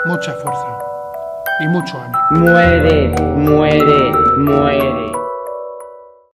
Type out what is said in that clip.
mucha fuerza y mucho ánimo. Muere, muere, muere.